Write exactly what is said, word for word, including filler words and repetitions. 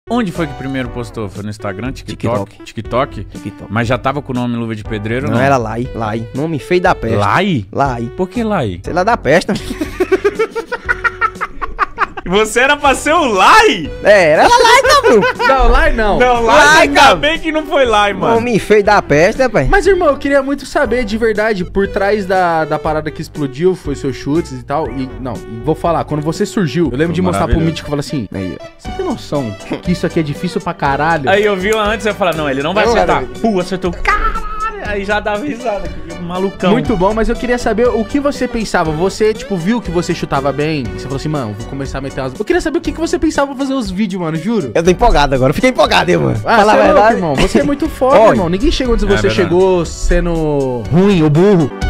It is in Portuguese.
Onde foi que primeiro postou? Foi no Instagram, TikTok? TikTok. TikTok? TikTok. Mas já tava com o nome Luva de Pedreiro ou Não, não? era Lai, Lai. Nome feio da peste. Lai? Lai. Por que Lai? Sei lá da peste. Você era pra ser o Lai? É, era Lai, cabrão. Não, Lai não. Não, Lai, Lai, ainda cara. bem que não foi Lai, mano. Nome feio da peste, rapaz. Mas, irmão, eu queria muito saber, de verdade, por trás da, da parada que explodiu, foi seus chutes e tal. E, não, e vou falar, quando você surgiu, eu lembro Foi de mostrar pro maravilhoso. Mítico e falar assim, Aí, ó. você tem noção que isso aqui é difícil pra caralho? Aí eu vi antes e eu falei, não, ele não vai Não, acertar. cara. Pô, acertou. Caralho! Aí já dava risada, que malucão. Muito bom, mas eu queria saber o que você pensava. Você, tipo, viu que você chutava bem? E você falou assim, mano, vou começar a meter umas... Eu queria saber o que, que você pensava pra fazer os vídeos, mano, juro. Eu tô empolgado agora, fiquei empolgado, hein, mano. Ah, Fala você a é louco, verdade. irmão. Você é muito foda, Oi. irmão. Ninguém chegou onde você verdade. chegou sendo... Ruim, o burro.